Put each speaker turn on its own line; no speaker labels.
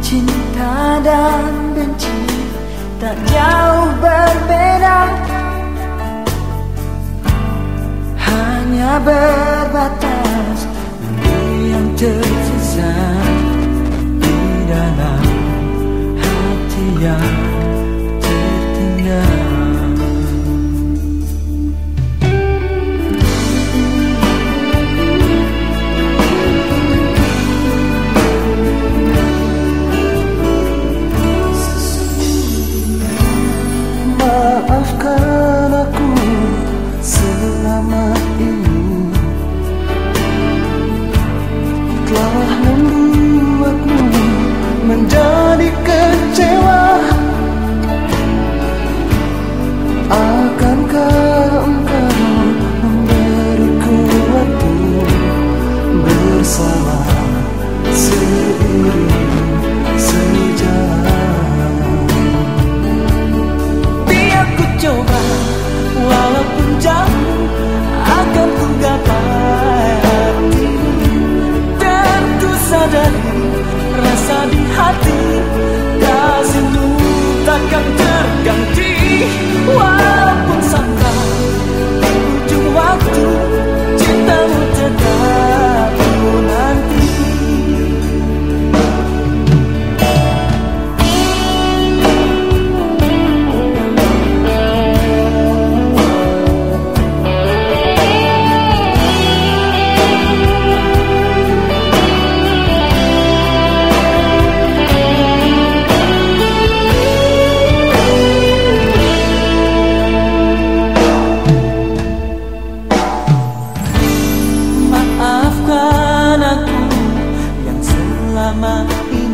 Cinta dan benci tak jauh berbeda, hanya berbatas yang tersisa di dalam hati yang tertinggal. Maafkan aku selama ini telah membuatmu menjadi kecewa. Akankah engkau memberiku waktu bersama seiring sejalan? Biar ku coba, walaupun jauh akan ku gapai hati, dan ku sadari rasa di hati kasihmu takkan terganti. Walaupun sampai di ujung waktu cintamu tetap menanti. Maafkan aku yang selama ini